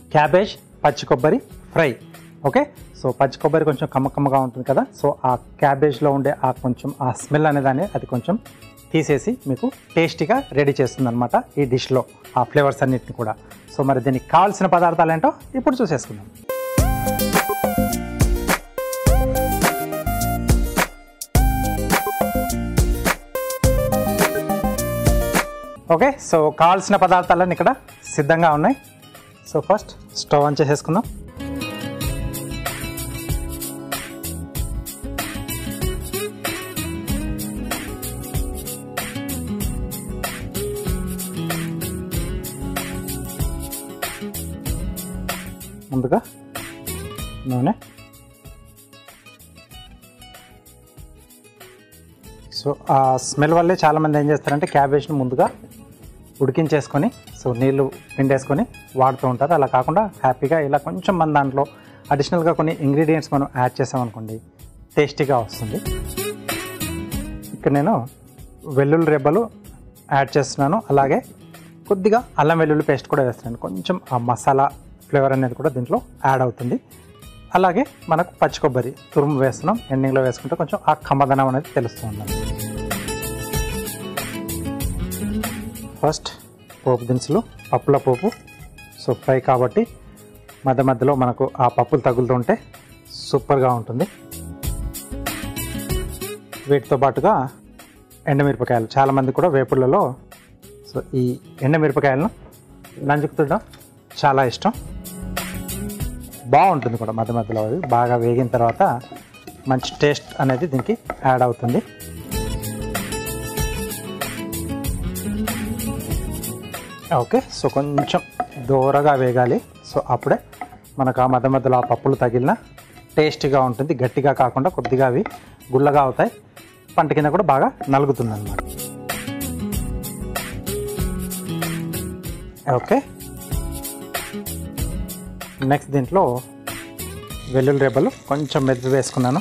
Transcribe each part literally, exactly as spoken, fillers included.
Cabbage పచ్చి కొబ్బరి fry. Okay, so పచ్చి కొబ్బరి కొంచెం కమ్మ కమ్మగా ఉంటుంది కదా, సో ఆ క్యాబేజ్లో ఉండే ఆ కొంచెం ఆ స్మెల్ అనేదాన్ని అది కొంచెం తీసేసి మీకు టేస్టీగా రెడీ చేస్తుంది అనమాట ఈ డిష్లో ఆ ఫ్లేవర్స్ అన్నిటిని కూడా. సో మరి దీనికి కావాల్సిన పదార్థాలు ఏంటో ఇప్పుడు చూసేసుకుందాం. ఓకే, సో కావాల్సిన పదార్థాలన్నీ ఇక్కడ సిద్ధంగా ఉన్నాయి. సో ఫస్ట్ స్టవ్ ఆన్ చేసేసుకుందాం. ముందుగా నూనె, సో ఆ స్మెల్ వల్లే చాలామంది ఏం చేస్తారంటే క్యాబేజ్ని ముందుగా ఉడికించేసుకొని సో నీళ్ళు పిండేసుకొని వాడుతూ ఉంటారు. అలా కాకుండా హ్యాపీగా ఇలా కొంచెం మన దాంట్లో అడిషనల్గా కొన్ని ఇంగ్రీడియంట్స్ మనం యాడ్ చేసామనుకోండి టేస్టీగా వస్తుంది. ఇక్కడ నేను వెల్లుల్లి రెబ్బలు యాడ్ చేస్తున్నాను, అలాగే కొద్దిగా అల్లం వెల్లుల్లి పేస్ట్ కూడా వేస్తున్నాను. కొంచెం ఆ మసాలా ఫ్లేవర్ అనేది కూడా దీంట్లో యాడ్ అవుతుంది. అలాగే మనకు పచ్చి కొబ్బరి తురుము వేస్తున్నాం, ఎండింగ్లో వేసుకుంటే కొంచెం ఆ కమ్మదనం అనేది తెలుస్తుంది. ఫస్ట్ పోపు దినుసులు, పప్పుల పోపు. సో ఫ్రై కాబట్టి మధ్య మధ్యలో మనకు ఆ పప్పులు తగులుతుంటే సూపర్గా ఉంటుంది. వీటితో పాటుగా ఎండమిరపకాయలు, చాలామంది కూడా వేపుళ్ళలో సో ఈ ఎండమిరపకాయలను నంజుకుతుండడం చాలా ఇష్టం, బాగుంటుంది కూడా. మధ్య మధ్యలో అది బాగా వేగిన తర్వాత మంచి టేస్ట్ అనేది దీనికి యాడ్ అవుతుంది. ఓకే, సో కొంచెం దూరగా వేగాలి. సో అప్పుడే మనకు ఆ మధ్య మధ్యలో ఆ పప్పులు తగిలిన టేస్టీగా ఉంటుంది. గట్టిగా కాకుండా కొద్దిగా అవి గుల్లగా అవుతాయి, పంట కింద కూడా బాగా నలుగుతుంది అన్నమాట. ఓకే, నెక్స్ట్ దీంట్లో వెల్లుల్లి రెబ్బలు కొంచెం మెదిపి వేసుకున్నాను,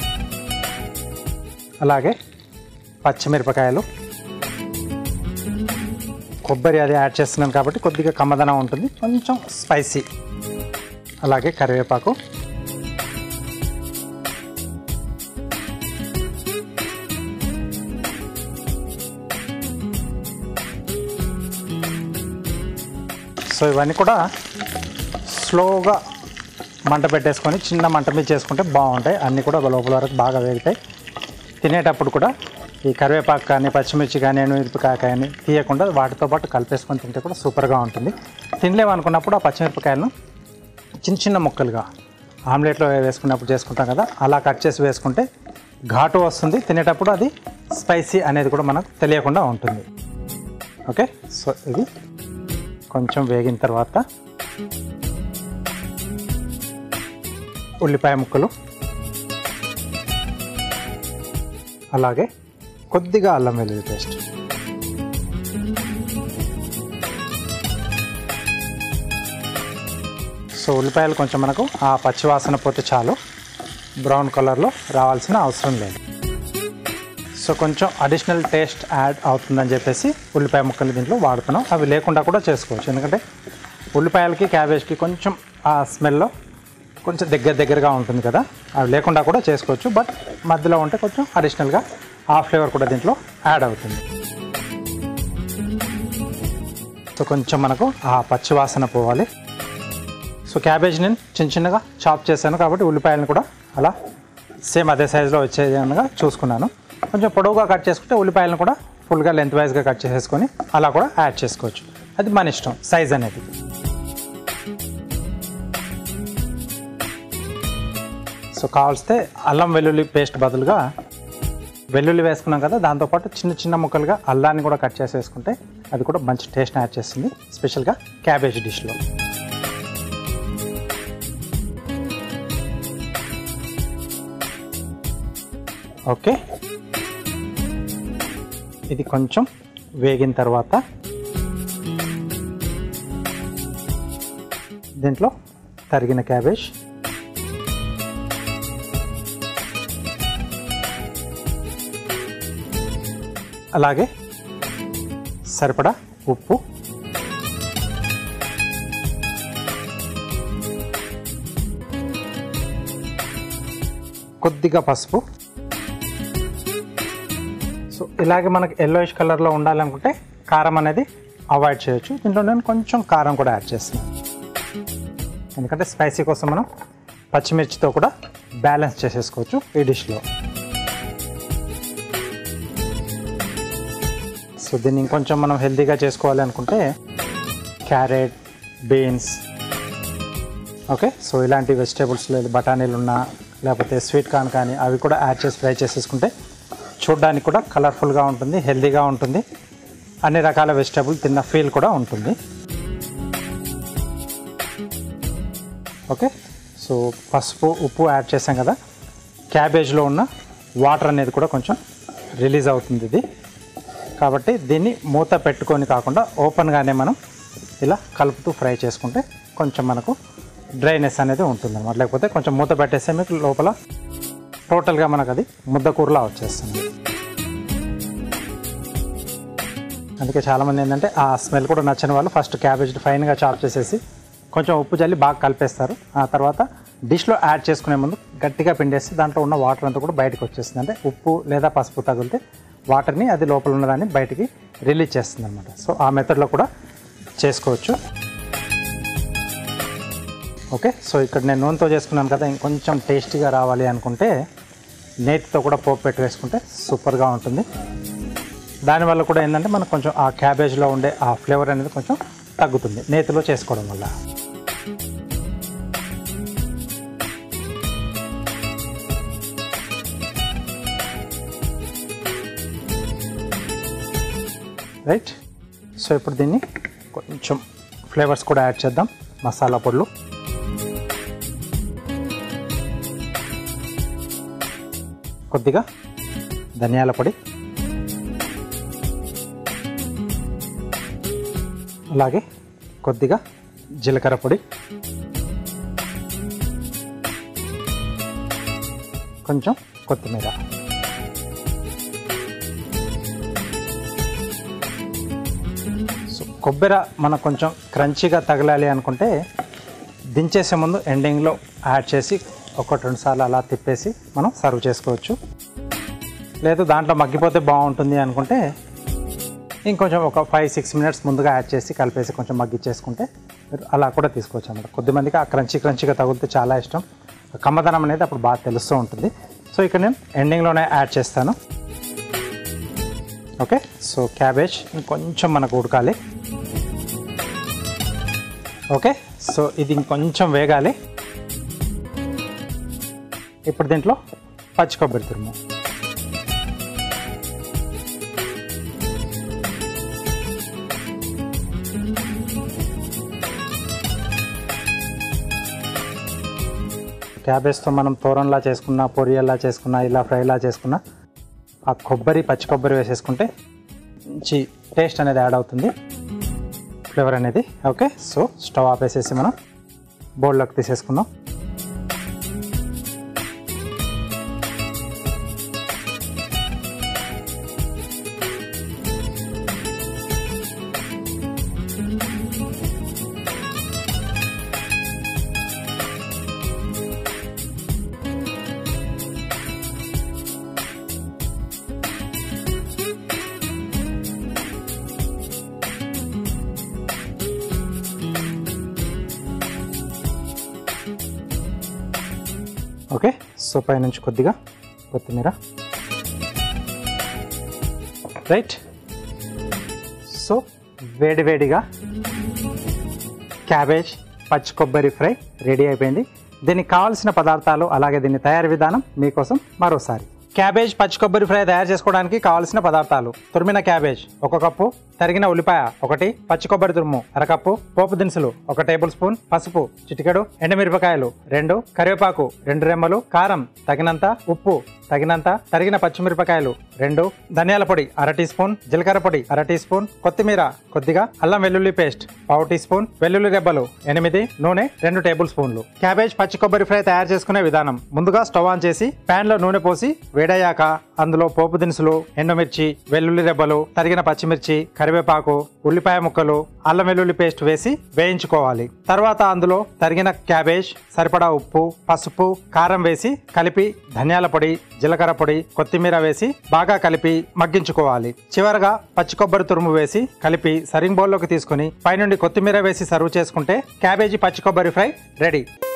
అలాగే పచ్చిమిరపకాయలు, కొబ్బరి అది యాడ్ చేస్తున్నాను కాబట్టి కొద్దిగా కమ్మదనం ఉంటుంది, కొంచెం స్పైసీ, అలాగే కరివేపాకు, సో ఇవన్నీ కూడా స్లోగా మంట పెట్టేసుకొని చిన్న మంట మీద చేసుకుంటే బాగుంటాయి. అన్నీ కూడా లోపల వరకు బాగా వేగుతాయి. తినేటప్పుడు కూడా ఈ కరివేపాకు కానీ పచ్చిమిర్చి కానీ ఎండుమిరపకాయ కానీ తీయకుండా వాటితో పాటు కలిపేసుకొని తింటే కూడా సూపర్గా ఉంటుంది. తినలేమనుకున్నప్పుడు ఆ పచ్చిమిరపకాయలను చిన్న చిన్న ముక్కలుగా ఆమ్లెట్లో వేసుకున్నప్పుడు చేసుకుంటాం కదా, అలా కట్ చేసి వేసుకుంటే ఘాటు వస్తుంది, తినేటప్పుడు అది స్పైసీ అనేది కూడా మనకు తెలియకుండా ఉంటుంది. ఓకే, సో ఇది కొంచెం వేగిన తర్వాత ఉల్లిపాయ ముక్కలు, అలాగే కొద్దిగా అల్లం వెల్లుల్లి పేస్ట్, సో ఉల్లిపాయలు కొంచెం మనకు ఆ పచ్చివాసన పోతే చాలు, బ్రౌన్ కలర్లో రావాల్సిన అవసరం లేదు. సో కొంచెం అడిషనల్ టేస్ట్ యాడ్ అవుతుందని చెప్పేసి ఉల్లిపాయ ముక్కలు దీంట్లో వాడుతున్నాం. అవి లేకుండా కూడా చేసుకోవచ్చు, ఎందుకంటే ఉల్లిపాయలకి క్యాబేజ్కి కొంచెం ఆ స్మెల్లో కొంచెం దగ్గర దగ్గరగా ఉంటుంది కదా, అవి లేకుండా కూడా చేసుకోవచ్చు. బట్ మధ్యలో ఉంటే కొంచెం అడిషనల్గా ఆ ఫ్లేవర్ కూడా దీంట్లో యాడ్ అవుతుంది. సో కొంచెం మనకు ఆ పచ్చివాసన పోవాలి. సో క్యాబేజ్ నేను చిన్న చిన్నగా చాప్ చేశాను కాబట్టి ఉల్లిపాయలను కూడా అలా సేమ్ అదే సైజులో వచ్చేదిగా చూసుకున్నాను. కొంచెం పొడవుగా కట్ చేసుకుంటే ఉల్లిపాయలను కూడా ఫుల్గా లెంత్ వైజ్గా కట్ చేసేసుకొని అలా కూడా యాడ్ చేసుకోవచ్చు, అది మన ఇష్టం సైజ్ అనేది. సో కావాల్స్తే అల్లం వెల్లుల్లి పేస్ట్ బదులుగా వెల్లుల్లి వేసుకున్నాం కదా, దాంతోపాటు చిన్న చిన్న ముక్కలుగా అల్లాన్ని కూడా కట్ చేసి వేసుకుంటే అది కూడా మంచి టేస్ట్ని యాడ్ చేస్తుంది, స్పెషల్గా క్యాబేజ్ డిష్లో. ఓకే, ఇది కొంచెం వేగిన తర్వాత దీంట్లో తరిగిన క్యాబేజ్, అలాగే సరిపడా ఉప్పు, కొద్దిగా పసుపు. సో ఇలాగే మనకి ఎల్లోయిష్ కలర్లో ఉండాలనుకుంటే కారం అనేది అవాయిడ్ చేయొచ్చు. దీంట్లో నేను కొంచెం కారం కూడా యాడ్ చేస్తున్నాను, ఎందుకంటే స్పైసీ కోసం మనం పచ్చిమిర్చితో కూడా బ్యాలెన్స్ చేసేసుకోవచ్చు ఈ డిష్లో. సో దీన్ని ఇంకొంచెం మనం హెల్తీగా చేసుకోవాలి అనుకుంటే క్యారెట్, బీన్స్, ఓకే, సో ఇలాంటి వెజిటేబుల్స్ లేదు బఠానీలు ఉన్నా లేకపోతే స్వీట్ కార్న్ కానీ అవి కూడా యాడ్ చేసి ఫ్రై చేసేసుకుంటే చూడడానికి కూడా కలర్ఫుల్గా ఉంటుంది, హెల్తీగా ఉంటుంది, అన్ని రకాల వెజిటేబుల్ తిన్న ఫీల్ కూడా ఉంటుంది. ఓకే, సో పసుపు, ఉప్పు యాడ్ చేసాం కదా, క్యాబేజ్లో ఉన్న వాటర్ అనేది కూడా కొంచెం రిలీజ్ అవుతుంది ఇది. కాబట్టి దీన్ని మూత పెట్టుకొని కాకుండా ఓపెన్గానే మనం ఇలా కలుపుతూ ఫ్రై చేసుకుంటే కొంచెం మనకు డ్రైనెస్ అనేది ఉంటుంది అన్నమాట. లేకపోతే కొంచెం మూత పెట్టేస్తే మీకు లోపల టోటల్గా మనకు అది ముద్దకూరలా వచ్చేస్తుంది. అందుకే చాలామంది ఏంటంటే ఆ స్మెల్ కూడా నచ్చని వాళ్ళు ఫస్ట్ క్యాబేజ్ ఫైన్గా చాప్ చేసేసి కొంచెం ఉప్పు చల్లి బాగా కలిపేస్తారు. ఆ తర్వాత డిష్లో యాడ్ చేసుకునే ముందు గట్టిగా పిండేసి దాంట్లో ఉన్న వాటర్ అంతా కూడా బయటకు వచ్చేస్తుంది. అంటే ఉప్పు లేదా పసుపు తగిలితే వాటర్ని అది లోపల ఉన్నదాన్ని బయటికి రిలీజ్ చేస్తుంది అనమాట. సో ఆ మెథడ్లో కూడా చేసుకోవచ్చు. ఓకే, సో ఇక్కడ నేను నూనెతో చేసుకున్నాను కదా, ఇంకొంచెం టేస్టీగా రావాలి అనుకుంటే నేతితో కూడా పోపు పెట్టి వేసుకుంటే సూపర్గా ఉంటుంది. దానివల్ల కూడా ఏంటంటే మనకు కొంచెం ఆ క్యాబేజ్లో ఉండే ఆ ఫ్లేవర్ అనేది కొంచెం తగ్గుతుంది నేతిలో చేసుకోవడం వల్ల. రైట్, సో ఇప్పుడు దీన్ని కొంచెం ఫ్లేవర్స్ కూడా యాడ్ చేద్దాం. మసాలా పొడులు, కొద్దిగా ధనియాల పొడి, అలాగే కొద్దిగా జీలకర్ర పొడి, కొంచెం కొత్తిమీర. సో కొబ్బరి మనకు కొంచెం క్రంచీగా తగలాలి అనుకుంటే దించేసే ముందు ఎండింగ్లో యాడ్ చేసి ఒకటి రెండు సార్లు అలా తిప్పేసి మనం సర్వ్ చేసుకోవచ్చు. లేదు దాంట్లో మగ్గిపోతే బాగుంటుంది అనుకుంటే ఇంకొంచెం ఒక ఫైవ్ సిక్స్ మినిట్స్ ముందుగా యాడ్ చేసి కలిపేసి కొంచెం మగ్గిచ్చేసుకుంటే మీరు అలా కూడా తీసుకోవచ్చు అన్నమాట. కొద్దిమందికి ఆ క్రంచీ క్రంచీగా తగిలితే చాలా ఇష్టం, కమ్మదనం అనేది అప్పుడు బాగా తెలుస్తూ ఉంటుంది. సో ఇక్కడ నేను ఎండింగ్లోనే యాడ్ చేస్తాను. ఓకే, సో క్యాబేజ్ ఇంకొంచెం మనకు ఉడకాలి. ఓకే, సో ఇది ఇంకొంచెం వేగాలి. ఇప్పుడు దీంట్లో పచ్చి కొబ్బరి తురుము, క్యాబేజ్తో మనం తోరణలా చేసుకున్నా, పొరియల్లా చేసుకున్నా, ఇలా ఫ్రైలా చేసుకున్నా ఆ కొబ్బరి పచ్చి కొబ్బరి వేసేసుకుంటే మంచి టేస్ట్ అనేది యాడ్ అవుతుంది, ఫ్లేవర్ అనేది. ఓకే, సో స్టవ్ ఆపేసేసి మనం బౌల్లోకి తీసేసుకుందాం. ఓకే, సో పై నుంచి కొద్దిగా కొత్తిమీర. రైట్, సో వేడివేడిగా క్యాబేజ్ పచ్చి కొబ్బరి ఫ్రై రెడీ అయిపోయింది. దీనికి కావాల్సిన పదార్థాలు అలాగే దీని తయారీ విధానం మీకోసం మరోసారి. క్యాబేజ్ పచ్చి కొబ్బరి ఫ్రై తయారు చేసుకోవడానికి కావాల్సిన పదార్థాలు: తురిమిన క్యాబేజ్ ఒక కప్పు, తరిగిన ఉల్లిపాయ ఒకటి, పచ్చి కొబ్బరి తురుము అరకప్పు, పోపు దినుసులు ఒక టేబుల్ స్పూన్, పసుపు చిటికెడు, ఎండుమిరపకాయలు రెండు, కరివేపాకు రెండు రెమ్మలు, కారం తగినంత, ఉప్పు తగినంత, తరిగిన పచ్చిమిరపకాయలు రెండు, ధనియాల పొడి అర టీ స్పూన్, జీలకర్ర పొడి అర టీ స్పూన్, కొత్తిమీర కొద్దిగా, అల్లం వెల్లుల్లి పేస్ట్ పావు టీ స్పూన్, వెల్లుల్లి రెబ్బలు ఎనిమిది, నూనె రెండు టేబుల్ స్పూన్లు. క్యాబేజ్ పచ్చి కొబ్బరి ఫ్రై తయారు చేసుకునే విధానం: ముందుగా స్టవ్ ఆన్ చేసి ప్యాన్ లో నూనె పోసి వేడయ్యాక అందులో పోపు దినుసులు, ఎండుమిర్చి, వెల్లుల్లి రెబ్బలు, తరిగిన పచ్చిమిర్చి, కరివేపాకు, ఉల్లిపాయ ముక్కలు, అల్లం వెల్లుల్లి పేస్ట్ వేసి వేయించుకోవాలి. తర్వాత అందులో తరిగిన క్యాబేజ్, సరిపడా ఉప్పు, పసుపు, కారం వేసి కలిపి ధనియాల పొడి, జీలకర్ర పొడి, కొత్తిమీర వేసి బాగా కలిపి మగ్గించుకోవాలి. చివరగా పచ్చి కొబ్బరి తురుము వేసి కలిపి సర్వింగ్ బౌల్లోకి తీసుకుని పైనుండి కొత్తిమీర వేసి సర్వ్ చేసుకుంటే క్యాబేజీ పచ్చి కొబ్బరి ఫ్రై రెడీ.